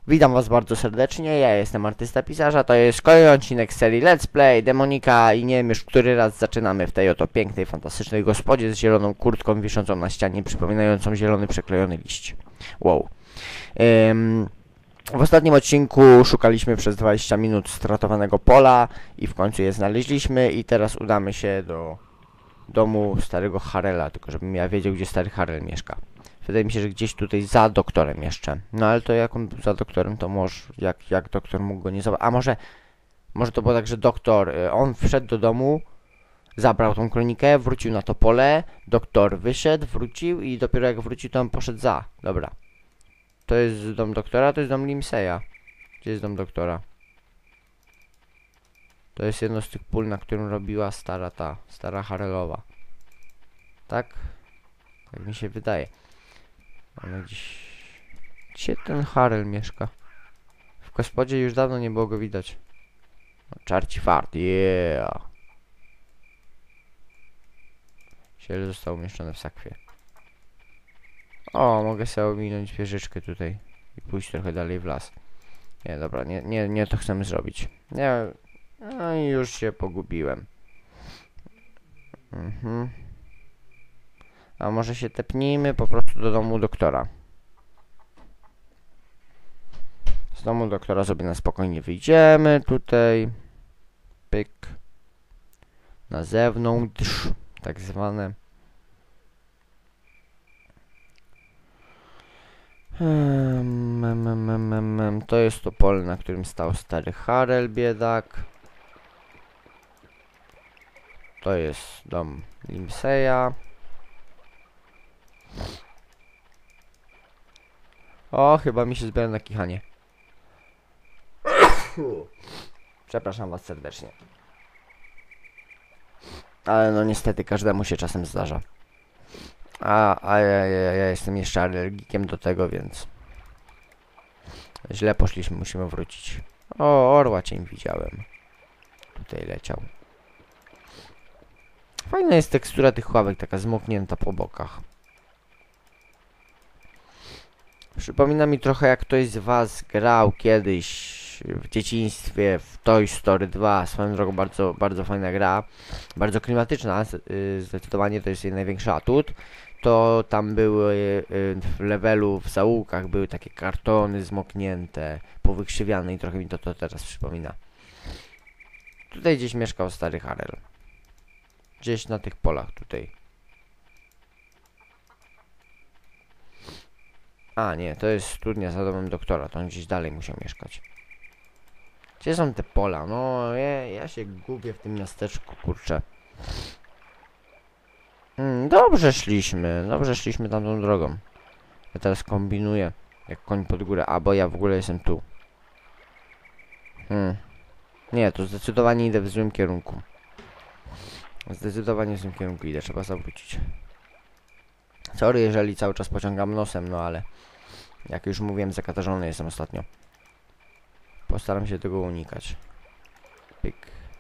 Witam was bardzo serdecznie, ja jestem artysta pisarza, to jest kolejny odcinek z serii Let's Play Demonika i nie wiem już który raz zaczynamy w tej oto pięknej, fantastycznej gospodzie z zieloną kurtką wiszącą na ścianie, przypominającą zielony przeklejony liść. Wow. W ostatnim odcinku szukaliśmy przez 20 minut stratowanego pola i w końcu je znaleźliśmy i teraz udamy się do domu starego Harela, tylko żebym ja wiedział, gdzie stary Harel mieszka. Wydaje mi się, że gdzieś tutaj za doktorem jeszcze. No ale to jak on był za doktorem, to może jak doktor mógł go nie zobaczyć. A może to było tak, że doktor, on wszedł do domu, zabrał tą kronikę, wrócił na to pole, doktor wyszedł, wrócił i dopiero jak wrócił, to on poszedł za. Dobra. To jest dom doktora, to jest dom Limseya. Gdzie jest dom doktora? To jest jedno z tych pól, na którym robiła stara Harelowa. Tak? Tak mi się wydaje. Ale gdzie ten Harel mieszka? W gospodzie już dawno nie było go widać. No, czarci fart, yeah! Siel został umieszczony w sakwie. O, mogę sobie ominąć wieżyczkę tutaj i pójść trochę dalej w las. Nie, dobra, nie to chcemy zrobić. Nie, no i już się pogubiłem. A może się tepnijmy po prostu do domu doktora. Z domu doktora sobie na spokojnie wyjdziemy tutaj. Pyk. Na zewnątrz. Tak zwane. To jest to pole, na którym stał stary Harel, biedak. To jest dom Limseya. O, chyba mi się zbiera na kichanie. Przepraszam was serdecznie. Ale no niestety każdemu się czasem zdarza. A ja jestem jeszcze alergikiem do tego, więc źle poszliśmy, musimy wrócić. O, orła cień widziałem. Tutaj leciał. Fajna jest tekstura tych ławek, taka zmoknięta po bokach. Przypomina mi trochę, jak ktoś z was grał kiedyś w dzieciństwie w Toy Story 2. Swoją drogą bardzo fajna gra. Bardzo klimatyczna. Zdecydowanie to jest jej największy atut. To tam były w levelu, w zaułkach były takie kartony zmoknięte, powykrzywiane i trochę mi to teraz przypomina. Tutaj gdzieś mieszkał stary Harel. Gdzieś na tych polach tutaj. A nie, to jest studnia za domem doktora, to on gdzieś dalej musiał mieszkać. Gdzie są te pola? No, ja się gubię w tym miasteczku, kurczę. Dobrze szliśmy tamtą drogą. Ja teraz kombinuję, jak koń pod górę, a bo ja w ogóle jestem tu. Nie, to zdecydowanie idę w złym kierunku. Zdecydowanie w złym kierunku idę, trzeba zawrócić. Sorry, jeżeli cały czas pociągam nosem, no ale jak już mówiłem, zakatarzony jestem ostatnio. Postaram się tego unikać. Pyk.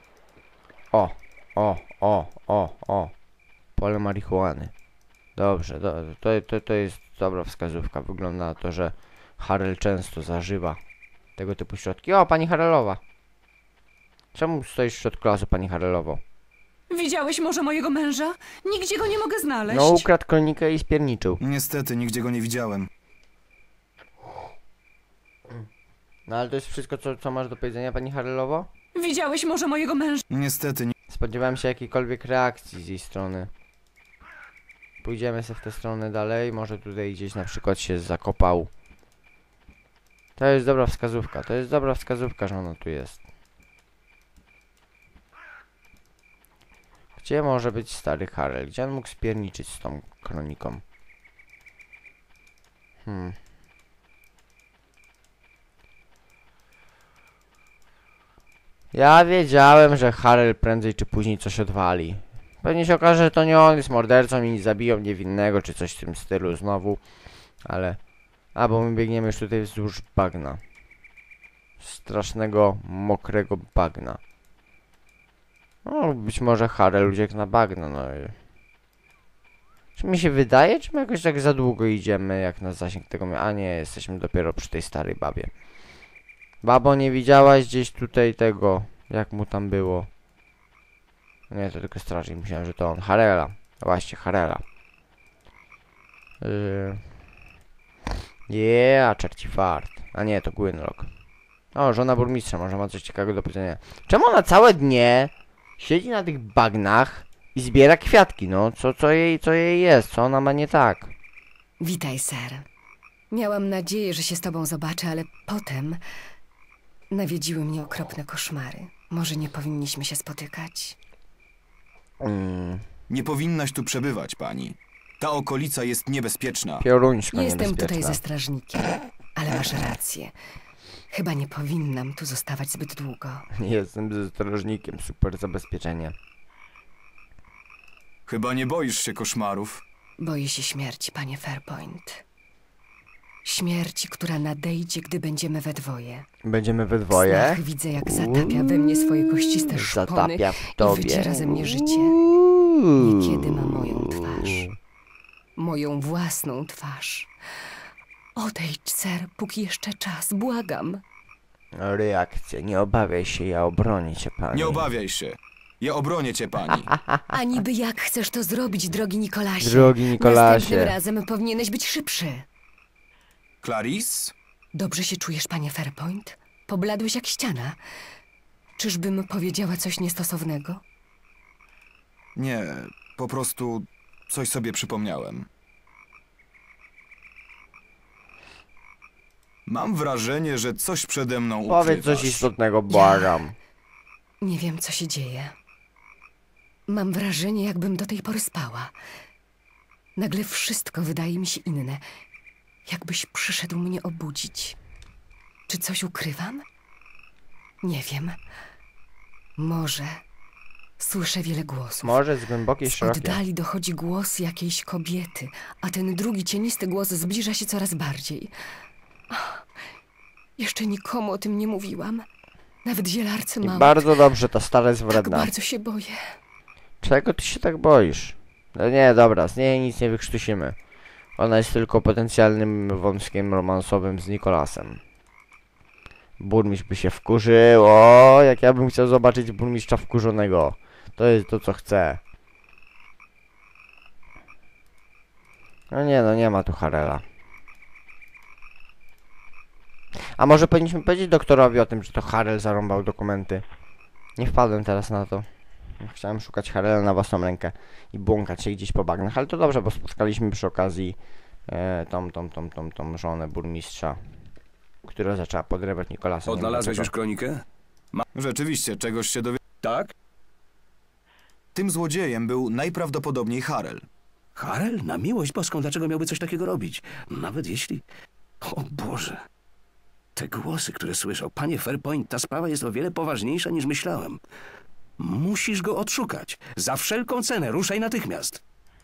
O. Pole marihuany. Dobrze, to jest dobra wskazówka. Wygląda na to, że Harel często zażywa tego typu środki. O, pani Harelowa. Czemu stoisz w środku lasu, pani Harelowo? Widziałeś może mojego męża? Nigdzie go nie mogę znaleźć. No, ukradł kronikę i spierniczył. Niestety, nigdzie go nie widziałem. No ale to jest wszystko, co masz do powiedzenia, pani Harelowo? Widziałeś może mojego męża? Niestety, Spodziewałem się jakiejkolwiek reakcji z jej strony. Pójdziemy sobie w tę stronę dalej. Może tutaj gdzieś na przykład się zakopał. To jest dobra wskazówka. To jest dobra wskazówka, że ona tu jest. Gdzie może być stary Harel? Gdzie on mógł spierniczyć z tą kroniką? Ja wiedziałem, że Harel prędzej czy później coś odwali. Pewnie się okaże, że to nie on jest mordercą i zabiją niewinnego, czy coś w tym stylu znowu. Ale... A, bo my biegniemy już tutaj wzdłuż bagna. Strasznego, mokrego bagna. No, być może Harel uciekł na bagno, no i... Czy mi się wydaje, czy my jakoś tak za długo idziemy, jak na zasięg tego... A nie, jesteśmy dopiero przy tej starej babie. Babo, nie widziałaś gdzieś tutaj tego, jak mu tam było? Nie, to tylko strażnik, myślałem, że to on. Harela. Właśnie, Harela. Czerci fart. A nie, to Gwynlock. O, żona burmistrza, może ma coś ciekawego do powiedzenia. Czemu ona całe dnie siedzi na tych bagnach i zbiera kwiatki, no? Co jej jest? Co ona ma nie tak? Witaj, ser. Miałam nadzieję, że się z tobą zobaczę, ale potem nawiedziły mnie okropne koszmary. Może nie powinniśmy się spotykać. Nie powinnaś tu przebywać, pani. Ta okolica jest niebezpieczna. Pioruńsko Jestem tutaj niebezpieczna. ze strażnikiem, ale masz rację. Chyba nie powinnam tu zostawać zbyt długo. Jestem ze strażnikiem, super zabezpieczenie. Chyba nie boisz się koszmarów. Boję się śmierci, panie Fairpoint. Śmierci, która nadejdzie, gdy będziemy we dwoje. Będziemy we W dwoje? snach widzę, jak zatapia we mnie swoje kościste szpony Zatapia w i tobie. wyciera ze mnie życie. Niekiedy ma moją twarz. Moją własną twarz. Odejdź, ser, póki jeszcze czas, błagam. Reakcja, nie obawiaj się, ja obronię cię, pani. Nie obawiaj się. Ja obronię cię, pani. A niby jak chcesz to zrobić, drogi Nikolasie? Drogi Nikolasie. Następnym razem powinieneś być szybszy. Clarice? Dobrze się czujesz, panie Fairpoint? Pobladłeś jak ściana. Czyżbym powiedziała coś niestosownego? Nie, po prostu coś sobie przypomniałem. Mam wrażenie, że coś przede mną ukrywasz. Powiedz coś istotnego, błagam. Nie wiem, co się dzieje. Mam wrażenie, jakbym do tej pory spała. Nagle wszystko wydaje mi się inne. Jakbyś przyszedł mnie obudzić. Czy coś ukrywam? Nie wiem. Może. Słyszę wiele głosów. Może z głębokiej, Z szerokiej. oddali dochodzi głos jakiejś kobiety, a ten drugi cienisty głos zbliża się coraz bardziej. Ach, jeszcze nikomu o tym nie mówiłam. Nawet zielarce I małe. bardzo dobrze, ta stara jest Tak wredna. bardzo się boję. Czego ty się tak boisz? No nie, dobra, z niej nic nie wykrztusimy. Ona jest tylko potencjalnym wątkiem romansowym z Nikolasem. Burmistrz by się wkurzył. O, jak ja bym chciał zobaczyć burmistrza wkurzonego. To jest to, co chcę. No nie, no nie ma tu Harela. A może powinniśmy powiedzieć doktorowi o tym, że to Harel zarąbał dokumenty. Nie wpadłem teraz na to. Chciałem szukać Harela na własną rękę i błąkać się gdzieś po bagnach, ale to dobrze, bo spotkaliśmy przy okazji tą żonę burmistrza, która zaczęła podrywać Nikolasa. Nie wiem Odnalazłeś dlaczego. już kronikę? Rzeczywiście, czegoś się dowie... Tak? Tym złodziejem był najprawdopodobniej Harel. Harel? Na miłość boską, dlaczego miałby coś takiego robić? Nawet jeśli... O Boże! Te głosy, które słyszał. Panie Fairpoint, ta sprawa jest o wiele poważniejsza niż myślałem. Musisz go odszukać. Za wszelką cenę. Ruszaj natychmiast.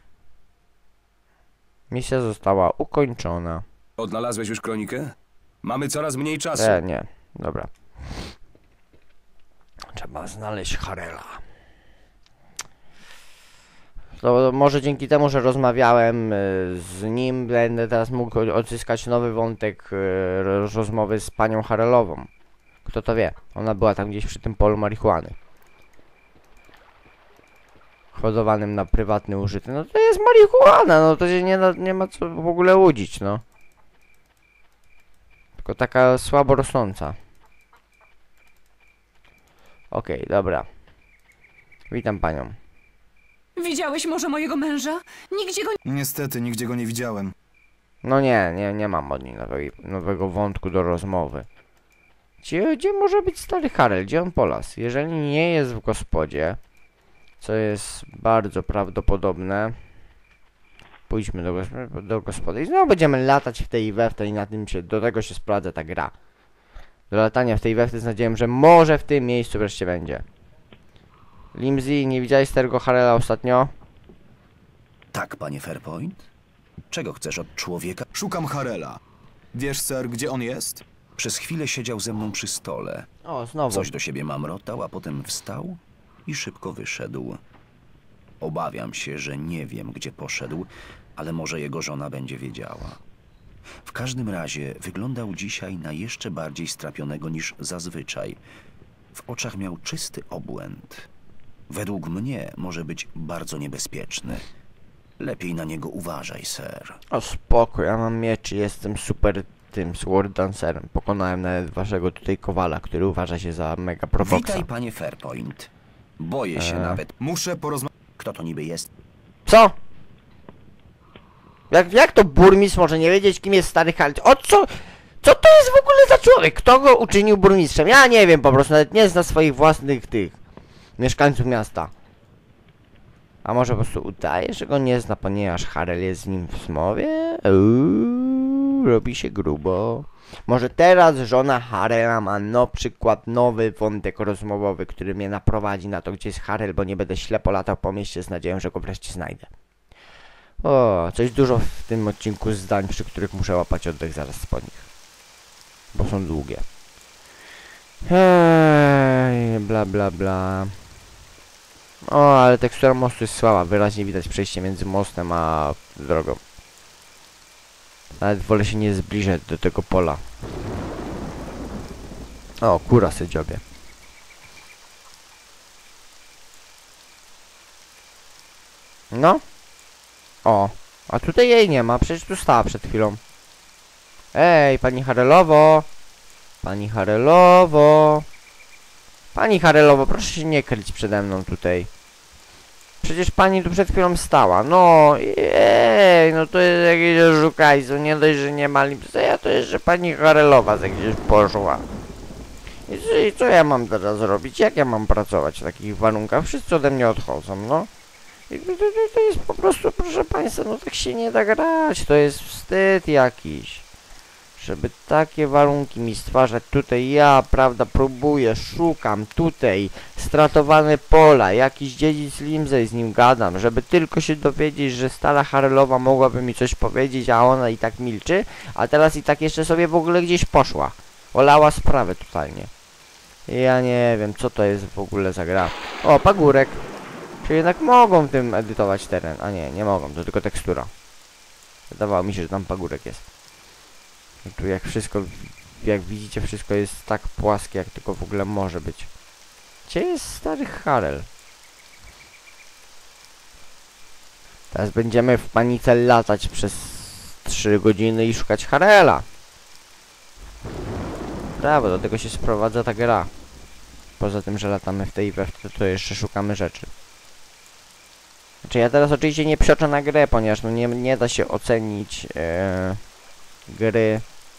Misja została ukończona. Odnalazłeś już kronikę? Mamy coraz mniej czasu. Nie, dobra. Trzeba znaleźć Harela. To może dzięki temu, że rozmawiałem z nim, będę teraz mógł odzyskać nowy wątek rozmowy z panią Harelową. Kto to wie? Ona była tam gdzieś przy tym polu marihuany. Hodowanym na prywatny użytek. No to jest marihuana, no to się nie ma co w ogóle łudzić, no. Tylko taka słabo rosnąca. Okej, dobra. Witam panią. Widziałeś może mojego męża? Nigdzie go Niestety, nigdzie go nie widziałem. No nie mam od niej nowego wątku do rozmowy. Gdzie może być stary Harel? Gdzie on polasł? Jeżeli nie jest w gospodzie, co jest bardzo prawdopodobne, pójdźmy do gospody i znowu będziemy latać w tej i we w tej i na tym się, do tego się sprawdza ta gra. Do latania w tej i we w tej z nadzieją, że może w tym miejscu wreszcie będzie. Limsey, nie widziałeś starego Harela ostatnio? Tak, panie Fairpoint? Czego chcesz od człowieka? Szukam Harela. Wiesz, ser, gdzie on jest? Przez chwilę siedział ze mną przy stole. O, znowu. Coś do siebie mamrotał, a potem wstał i szybko wyszedł. Obawiam się, że nie wiem, gdzie poszedł, ale może jego żona będzie wiedziała. W każdym razie wyglądał dzisiaj na jeszcze bardziej strapionego niż zazwyczaj. W oczach miał czysty obłęd. Według mnie może być bardzo niebezpieczny. Lepiej na niego uważaj, ser. O spoko, ja mam miecz i jestem super tym sword dancerem. Pokonałem nawet waszego tutaj kowala, który uważa się za mega proboxa. Witaj, panie Fairpoint. Boję się nawet. Muszę porozmawiać. Kto to niby jest? Co? Jak to burmistrz może nie wiedzieć, kim jest stary Harel? O co? Co to jest w ogóle za człowiek? Kto go uczynił burmistrzem? Ja nie wiem, po prostu nawet nie zna swoich własnych tych mieszkańców miasta. A może po prostu udaje, że go nie zna, ponieważ Harel jest z nim w zmowie? Robi się grubo. Może teraz żona Harela ma przykład nowy wątek rozmowowy, który mnie naprowadzi na to, gdzie jest Harel, bo nie będę ślepo latał po mieście z nadzieją, że go wreszcie znajdę. O, coś dużo w tym odcinku zdań, przy których muszę łapać oddech zaraz po nich. Bo są długie. Hej, bla bla bla. O, ale tekstura mostu jest słaba. Wyraźnie widać przejście między mostem a drogą. Nawet wolę się nie zbliżać do tego pola. O, kura se dziobie. No. O, a tutaj jej nie ma. Przecież tu stała przed chwilą. Ej, pani Harelowo. Pani Harelowo. Pani Harelowo, proszę się nie kryć przede mną tutaj. Przecież pani tu przed chwilą stała. No, jej, no to jest jakieś oszukajstwo. Nie dość, że nie ma lipsa, to jeszcze pani Harelowa gdzieś poszła. I co ja mam teraz robić? Jak ja mam pracować w takich warunkach? Wszyscy ode mnie odchodzą, no. To jest po prostu, proszę państwa, no tak się nie da grać. To jest wstyd jakiś. Żeby takie warunki mi stwarzać tutaj, ja, prawda, próbuję, szukam tutaj, stratowane pola, jakiś dziedzic Limsey, z nim gadam, żeby tylko się dowiedzieć, że stara Harelowa mogłaby mi coś powiedzieć, a ona i tak milczy, a teraz i tak jeszcze sobie w ogóle gdzieś poszła. Olała sprawę totalnie. Ja nie wiem, co to jest w ogóle za gra. O, pagórek. Czy jednak mogą tym edytować teren? A nie, nie mogą, to tylko tekstura. Wydawało mi się, że tam pagórek jest. Tu jak wszystko, jak widzicie, wszystko jest tak płaskie, jak tylko w ogóle może być. Gdzie jest stary Harel? Teraz będziemy w panice latać przez 3 godziny i szukać Harela. Brawo, do tego się sprowadza ta gra. Poza tym, że latamy w tej i we w te, to jeszcze szukamy rzeczy. Znaczy ja teraz oczywiście nie przeoczę na grę, ponieważ no nie da się ocenić gry.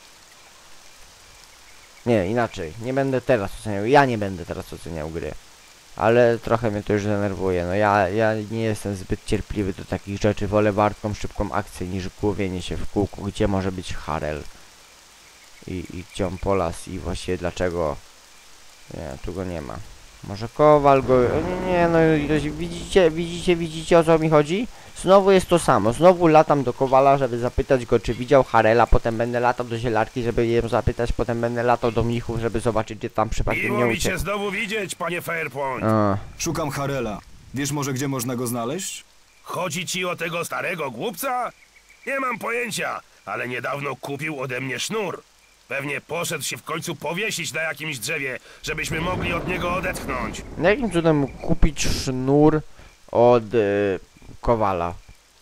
Nie, inaczej. Nie będę teraz oceniał. Ja nie będę teraz oceniał gry. Ale trochę mnie to już denerwuje. No ja nie jestem zbyt cierpliwy do takich rzeczy. Wolę wartką, szybką akcję niż głowienie się w kółku, gdzie może być Harel. I gdzie on polas i właściwie dlaczego. Nie, tu go nie ma. Może Kowal go... Nie, no widzicie o co mi chodzi? Znowu jest to samo. Znowu latam do Kowala, żeby zapytać go, czy widział Harela. Potem będę latał do zielarki, żeby ją zapytać. Potem będę latał do mnichów, żeby zobaczyć, gdzie tam przypadkiem nie Miło mi uciekł. cię znowu widzieć, panie Fairpoint. Szukam Harela. Wiesz może, gdzie można go znaleźć? Chodzi ci o tego starego głupca? Nie mam pojęcia, ale niedawno kupił ode mnie sznur. Pewnie poszedł się w końcu powiesić na jakimś drzewie, żebyśmy mogli od niego odetchnąć. Jakim cudem mógł kupić sznur od Kowala?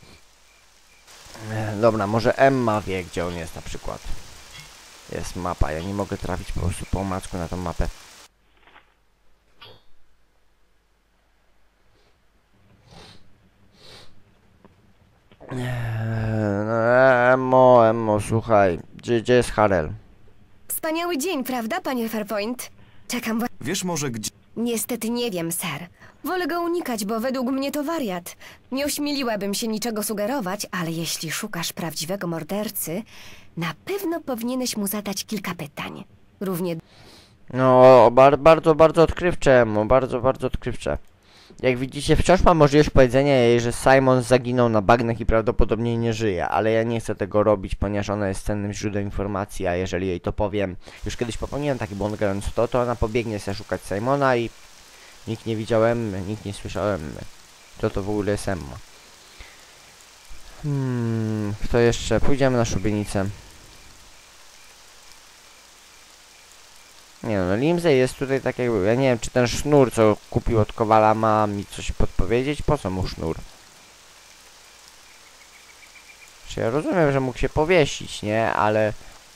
Dobra, może Emma wie, gdzie on jest na przykład. Jest mapa, ja nie mogę trafić po prostu po omacku na tą mapę. No, Emmo, słuchaj, gdzie jest Harel? Wspaniały dzień, prawda, panie Fairpoint? Czekam. Wiesz może, gdzie... Niestety nie wiem, ser. Wolę go unikać, bo według mnie to wariat. Nie ośmieliłabym się niczego sugerować, ale jeśli szukasz prawdziwego mordercy, na pewno powinieneś mu zadać kilka pytań. Równie... No, bardzo odkrywcze, Emmo, bardzo odkrywcze. Jak widzicie, wciąż mam możliwość powiedzenia jej, że Simon zaginął na bagnach i prawdopodobnie nie żyje, ale ja nie chcę tego robić, ponieważ ona jest cennym źródłem informacji, a jeżeli jej to powiem, już kiedyś popełniłem taki błąd grając w to ona pobiegnie się szukać Simona i nikt nie widział Emmy, nikt nie słyszał Emmy. Co to w ogóle jest Emma? Kto jeszcze? Pójdziemy na szubienicę. Nie no, Limsey jest tutaj tak jakby... Ja nie wiem, czy ten sznur, co kupił od Kowala, ma mi coś podpowiedzieć? Po co mu sznur? Czy ja rozumiem, że mógł się powiesić, nie? Ale...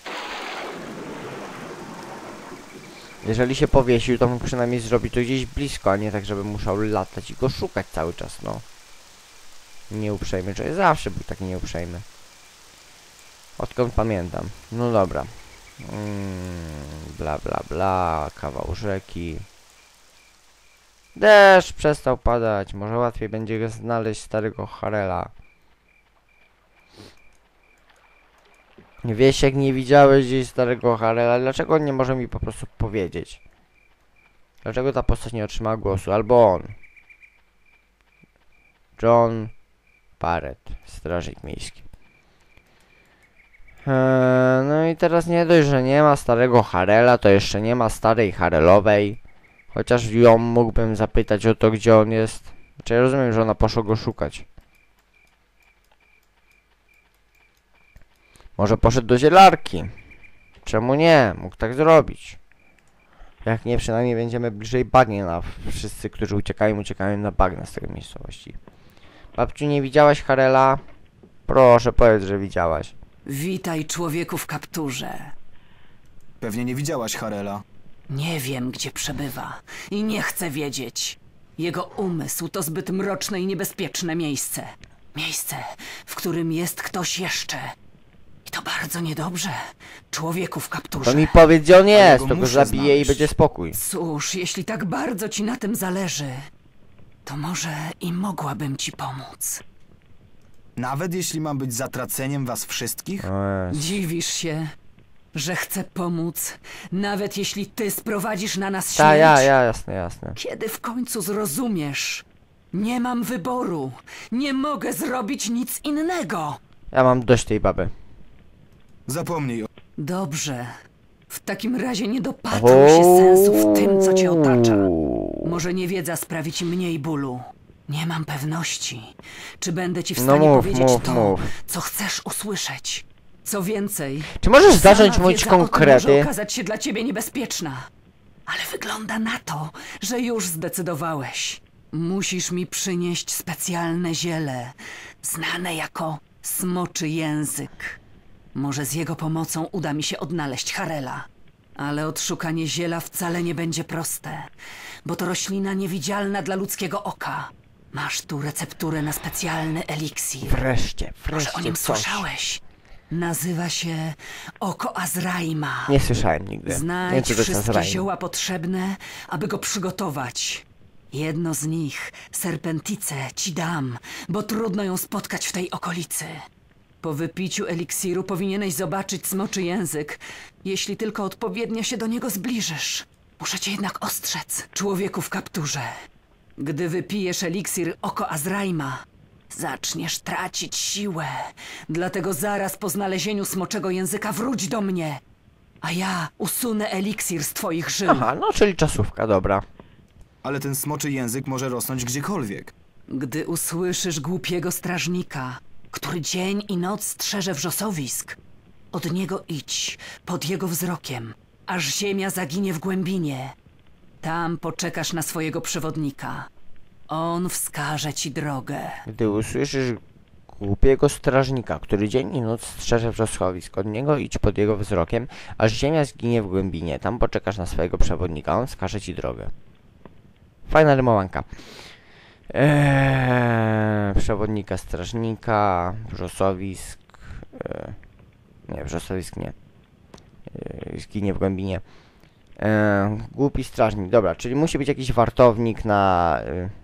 Jeżeli się powiesił, to mógł przynajmniej zrobić to gdzieś blisko, a nie tak, żeby musiał latać i go szukać cały czas, no. Nieuprzejmy, czy zawsze był taki nieuprzejmy. Odkąd pamiętam. No dobra. Bla bla bla, kawał rzeki. Deszcz przestał padać, może łatwiej będzie znaleźć starego Harela. Wiesz, jak nie widziałeś gdzieś starego Harela, dlaczego on nie może mi po prostu powiedzieć? Dlaczego ta postać nie otrzymała głosu? Albo on. John Barrett, strażnik miejski. No i teraz nie dość, że nie ma starego Harela, to jeszcze nie ma starej Harelowej. Chociaż ją mógłbym zapytać o to, gdzie on jest. Znaczy ja rozumiem, że ona poszła go szukać. Może poszedł do zielarki. Czemu nie? Mógł tak zrobić. Jak nie, przynajmniej będziemy bliżej bagna. Wszyscy, którzy uciekają na bagna z tej miejscowości. Babciu, nie widziałaś Harela? Proszę, powiedz, że widziałaś. Witaj, człowieku w kapturze. Pewnie nie widziałaś Harela. Nie wiem, gdzie przebywa i nie chcę wiedzieć. Jego umysł to zbyt mroczne i niebezpieczne miejsce. Miejsce, w którym jest ktoś jeszcze. I to bardzo niedobrze. Człowieku w kapturze. To mi powiedz, gdzie on jest, go to go muszę zabije i znaleźć. będzie spokój. Cóż, jeśli tak bardzo ci na tym zależy, to może i mogłabym ci pomóc. Nawet jeśli mam być zatraceniem was wszystkich? O Jezu. Dziwisz się, że chcę pomóc, nawet jeśli ty sprowadzisz na nas śmierć? Ta, jasne. Kiedy w końcu zrozumiesz? Nie mam wyboru. Nie mogę zrobić nic innego. Ja mam dość tej baby. Zapomnij o... Dobrze. W takim razie nie dopatruj się sensu w tym, co cię otacza. Może niewiedza sprawi ci mniej bólu. Nie mam pewności, czy będę ci w stanie powiedzieć mów. co chcesz usłyszeć. Co więcej, Czy możesz zacząć sama mówić wiedza o tym konkrety? może okazać się dla ciebie niebezpieczna. Ale wygląda na to, że już zdecydowałeś. Musisz mi przynieść specjalne ziele, znane jako smoczy język. Może z jego pomocą uda mi się odnaleźć Harela. Ale odszukanie ziela wcale nie będzie proste, bo to roślina niewidzialna dla ludzkiego oka. Masz tu recepturę na specjalny eliksir. Wreszcie Może o nim coś. słyszałeś? Nazywa się Oko Azraima. Nie słyszałem nigdy. Nie wiem, Znajdź co to jest wszystkie Azraim. zioła potrzebne, aby go przygotować. Jedno z nich, serpenticę, ci dam, bo trudno ją spotkać w tej okolicy. Po wypiciu eliksiru powinieneś zobaczyć smoczy język, jeśli tylko odpowiednio się do niego zbliżysz. Muszę cię jednak ostrzec, człowieku w kapturze. Gdy wypijesz eliksir Oko Azraima, zaczniesz tracić siłę. Dlatego zaraz po znalezieniu smoczego języka wróć do mnie, a ja usunę eliksir z twoich żył. Aha, no czyli czasówka, dobra. Ale ten smoczy język może rosnąć gdziekolwiek. Gdy usłyszysz głupiego strażnika, który dzień i noc strzeże wrzosowisk, od niego idź, pod jego wzrokiem, aż ziemia zaginie w głębinie. Tam poczekasz na swojego przewodnika. On wskaże ci drogę. Gdy usłyszysz głupiego strażnika, który dzień i noc strzeże wrzoskowisk, od niego idź pod jego wzrokiem, aż ziemia zginie w głębinie. Tam poczekasz na swojego przewodnika, on wskaże ci drogę. Fajna rymowanka. Przewodnika strażnika, wrzosowisk. Nie, wrzosowisk nie. Zginie w głębinie. Głupi strażnik, dobra, czyli musi być jakiś wartownik na...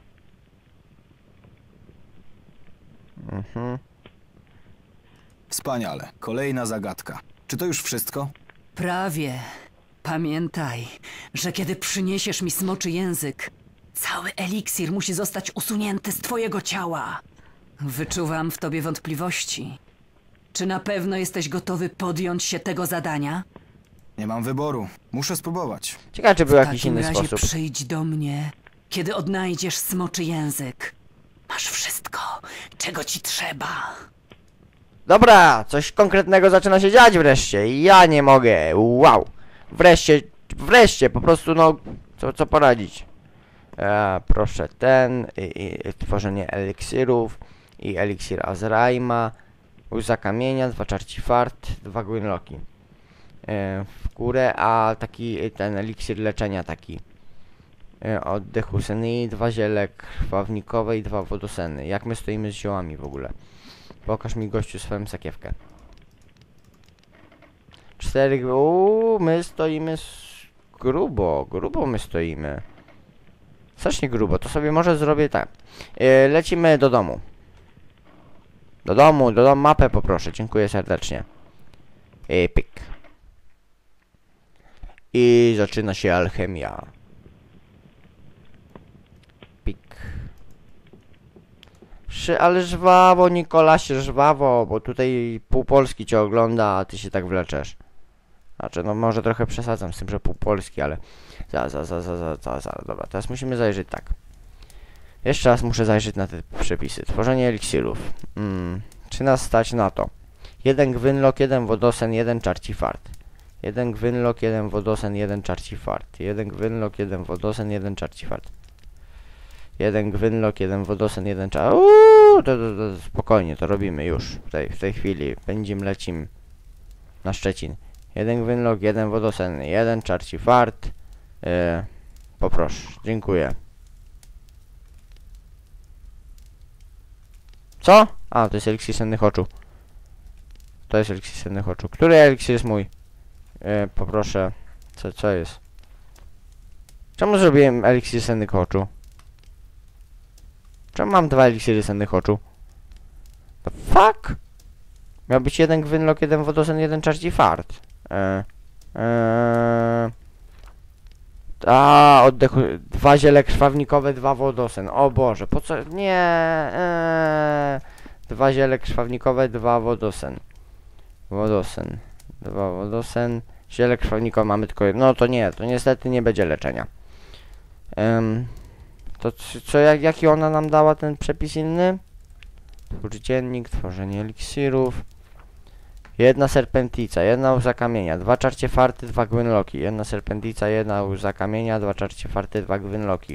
Wspaniale. Kolejna zagadka. Czy to już wszystko? Prawie. Pamiętaj, że kiedy przyniesiesz mi smoczy język, cały eliksir musi zostać usunięty z twojego ciała. Wyczuwam w tobie wątpliwości. Czy na pewno jesteś gotowy podjąć się tego zadania? Nie mam wyboru. Muszę spróbować. Ciekawe, czy był W jakiś takim inny razie sposób. przyjdź do mnie, kiedy odnajdziesz smoczy język. Masz wszystko, czego ci trzeba. Dobra, coś konkretnego zaczyna się dziać wreszcie. Ja nie mogę. Wow. Wreszcie Wreszcie, po prostu no, co poradzić. Proszę i tworzenie eliksirów i eliksir Azraima, łza kamienia, 2 czarci fart, 2 gwynlocki w górę, a taki ten eliksir leczenia taki oddechu Senii, 2 ziele krwawnikowe i 2 wodoseny. Jak my stoimy z ziołami w ogóle? Pokaż mi gościu swoją sakiewkę. 4, my stoimy grubo my stoimy. Strasznie grubo, to sobie może zrobię tak. Lecimy do domu. Do domu, mapę poproszę, dziękuję serdecznie. Pyk. I zaczyna się alchemia. Pik. Ale żwawo, Nikolasie, żwawo, bo tutaj pół Polski cię ogląda, a ty się tak wleczesz. Znaczy, no może trochę przesadzam z tym, że pół Polski, ale... Dobra, teraz musimy zajrzeć tak. Jeszcze raz muszę zajrzeć na te przepisy. Tworzenie eliksirów. Czy nas stać na to? 1 gwynlock, 1 wodosen, 1 czarci fart. 1 gwynlock, 1 wodosen, 1 czarci fart. 1 gwynlock, 1 wodosen, 1 czarci fart. 1 gwynlock, 1 wodosen, 1 czarci... Spokojnie, to robimy już. W tej chwili. Będziemy lecimy na Szczecin. 1 gwynlock, 1 wodosen, 1 czarci fart. Poproszę, dziękuję. Co? A, to jest eliksir sennych oczu. To jest eliksir sennych oczu. Który eliksir jest mój? Poproszę. Co jest? Czemu zrobiłem eliksir sennych oczu? Czemu mam 2 eliksiry sennych oczu? The fuck? Miał być 1 gwynlock, 1 wodosen, 1 czarci fart. Oddechu. 2 ziele krwawnikowe, 2 wodosen. O Boże, po co? Nie. 2 ziele krwawnikowe, 2 wodosen. 2 wodosen. Ziele krwawnikowe mamy tylko jedno. No to nie, to niestety nie będzie leczenia. To jaki ona nam dała ten przepis inny? Twórz dziennik, tworzenie eliksirów. 1 serpentica, 1 łza kamienia, 2 czarcie farty, 2 gwynlocki. 1 serpentica, 1 łza kamienia, 2 czarcie farty, 2 gwynlocki.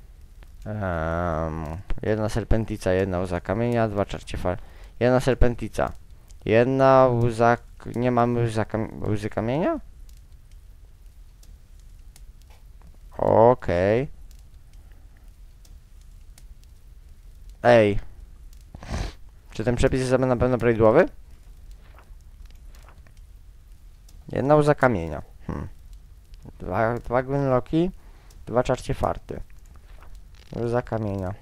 1 serpentica, 1 łza kamienia, 2 czarcie farty. 1 serpentica. 1 łza... Nie mamy łzy kamienia? Okej. Ej. Czy ten przepis jest na pewno prawidłowy? 1 łza kamienia. 2 gwynlocki, 2 czarcie farty. Łza kamienia.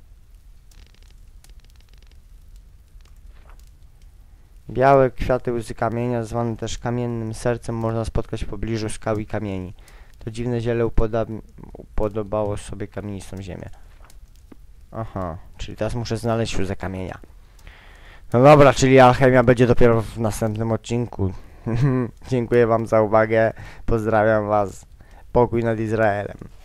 Białe kwiaty łzy kamienia, zwane też kamiennym sercem, można spotkać w pobliżu skał i kamieni. To dziwne ziele upodobało sobie kamienistą ziemię. Aha, czyli teraz muszę znaleźć łzę kamienia. No dobra, czyli alchemia będzie dopiero w następnym odcinku. Dziękuję wam za uwagę. Pozdrawiam was. Pokój nad Izraelem.